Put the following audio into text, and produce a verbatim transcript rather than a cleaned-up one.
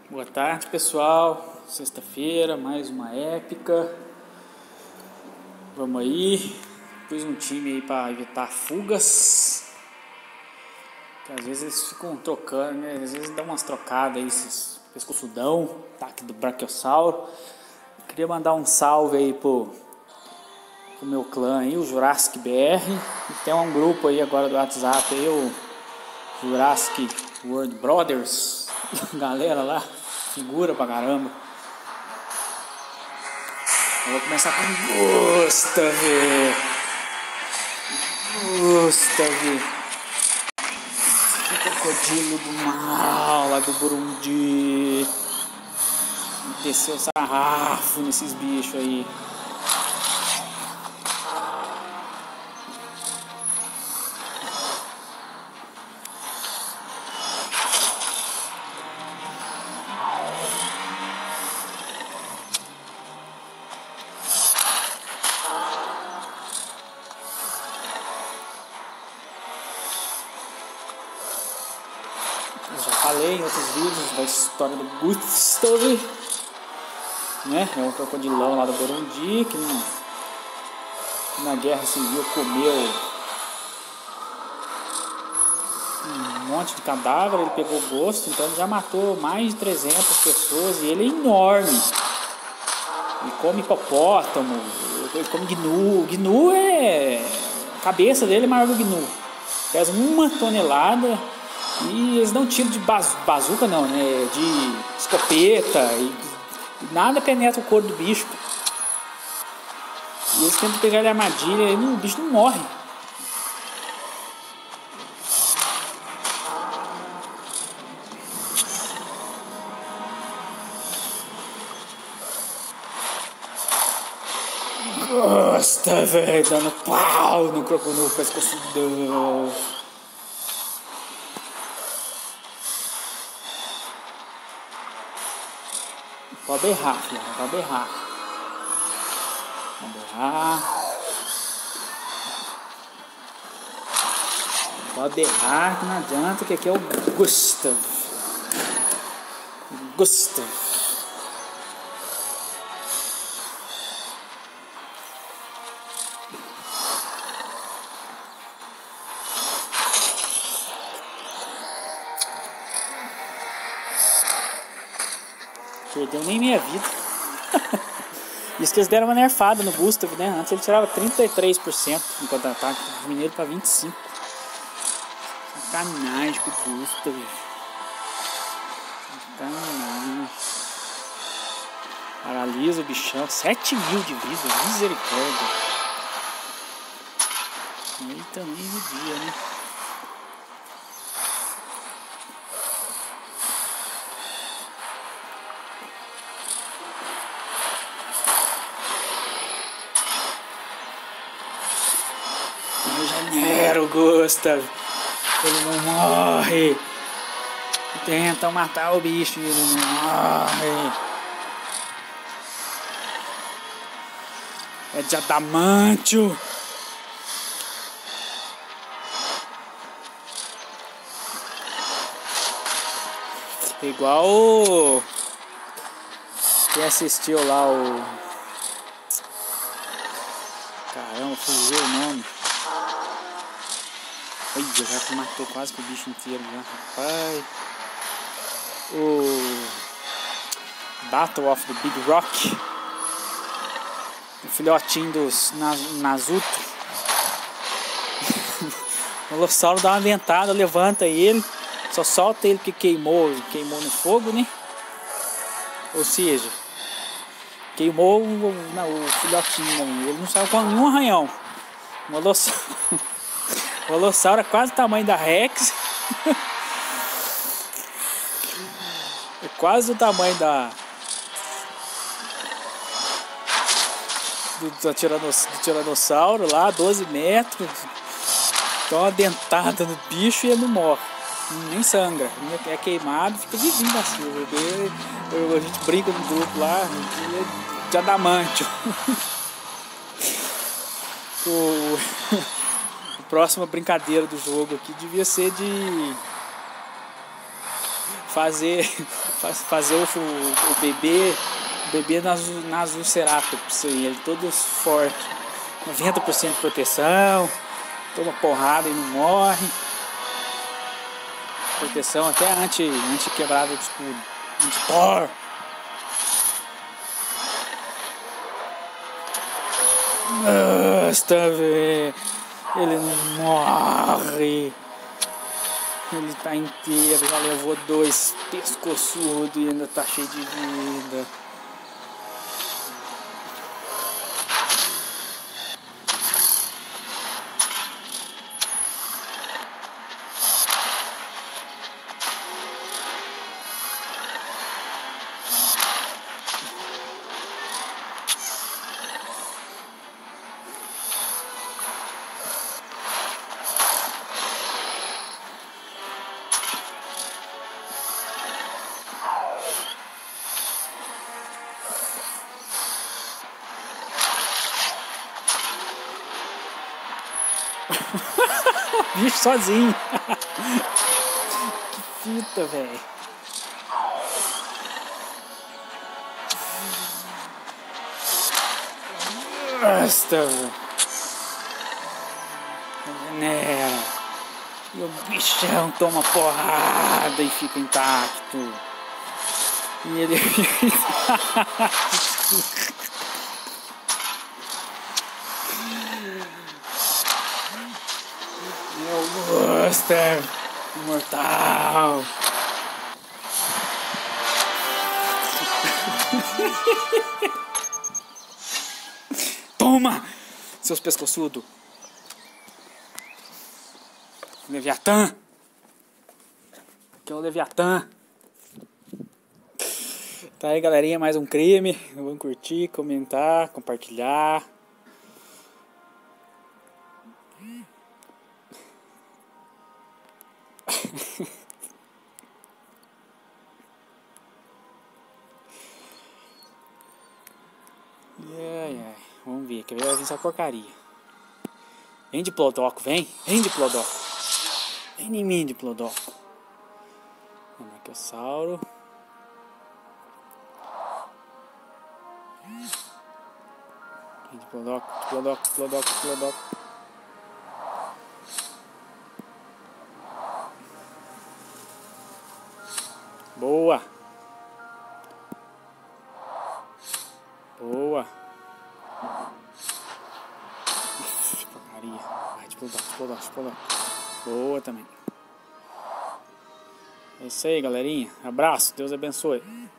Boa tarde, pessoal. Sexta-feira, mais uma épica. Vamos aí. Pus um time aí para evitar fugas. Que às vezes eles ficam trocando, né? Às vezes dá umas trocadas aí, esses pescoçudão, ataque do Brachiosauro. Queria mandar um salve aí pro, pro meu clã aí, o Jurassic B R. E tem um grupo aí agora do WhatsApp aí, o Jurassic World Brothers. Galera lá, figura pra caramba. Eu vou começar com Gustav. Gustav. Crocodilo do mal lá do Burundi. Desceu o sarrafo nesses bichos aí. Eu já falei em outros vídeos da história do Gustav, né? É um crocodilão lá do Burundi que, no, que na guerra civil comeu um monte de cadáver, ele pegou gosto, então ele já matou mais de trezentas pessoas e ele é enorme. Ele come hipopótamo, ele come gnu. Gnu é... a cabeça dele é maior que o gnu. Pesa uma tonelada. E eles dão tiro de bazuca não, né? De escopeta e nada penetra o couro do bicho. E eles tentam pegar ele na armadilha e o bicho não morre. Gosta, velho, dando pau no crocodilo pescoçudão. Pode berrar, filho, pode berrar. Pode berrar. Pode berrar que não adianta, que aqui é o Gustav. Gustav. Perdeu nem meia vida. Isso que eles deram uma nerfada no Gustav, né? Antes ele tirava trinta e três por cento no contra-ataque, diminuído para vinte e cinco por cento. Sacanagem com o Gustav. Sacanagem. Paralisa o bichão. sete mil de vida, misericórdia. Aí também judia, né? Regenera o Gustav. Ele não morre. Tentam matar o bicho e ele não morre. É de adamantio. Igual o... quem assistiu lá o... caramba, fugiu o nome. Ai, já matou quase que o bicho inteiro, né? Rapaz. O Battle of the Big Rock. O filhotinho dos Nazuto. O Molossauro dá uma ventada, levanta ele. Só solta ele porque queimou, queimou no fogo, né? Ou seja, queimou o, o filhotinho. Ele não saiu com nenhum arranhão. O Molossauro. O Molossauro é quase o tamanho da Rex. É quase o tamanho da do, do, tiranos, do tiranossauro lá, doze metros. Dá uma dentada no bicho e ele não morre. Nem sangra. É queimado, fica vivinho da Silva. A gente brinca no grupo lá de adamantio. O... próxima brincadeira do jogo aqui devia ser de fazer, fazer o, o bebê, o bebê nas, nas Ulceratops, ele todo forte, noventa por cento de proteção, toma porrada e não morre, proteção até anti, anti quebrada de escudo, anti-Thor. Nossa, velho, ele não morre. Ele tá inteiro, já levou dois pescoçudos e ainda tá cheio de vida. Bicho sozinho. Que fita, velho. Nossa, velho. Venera. E o bichão toma porrada e fica intacto. E ele fica intacto. Meu Monster imortal. Toma, seus pescoçudos. Leviatã. Aqui é o Leviatã. Tá aí, galerinha, mais um crime. Vamos curtir, comentar, compartilhar. Ai, ai. Vamos ver, quer ver? Vai vir essa porcaria. Vem de Plodoco, vem. Vem de Plodoco. Vem em mim de Plodoco. Brachiosauro. Vem de Plodoco, Plodoco, Plodoco, Plodoco. Boa. Boa. Uf, porcaria. Vai, explodar, explodar, explodar. Boa também. É isso aí, galerinha. Abraço. Deus abençoe.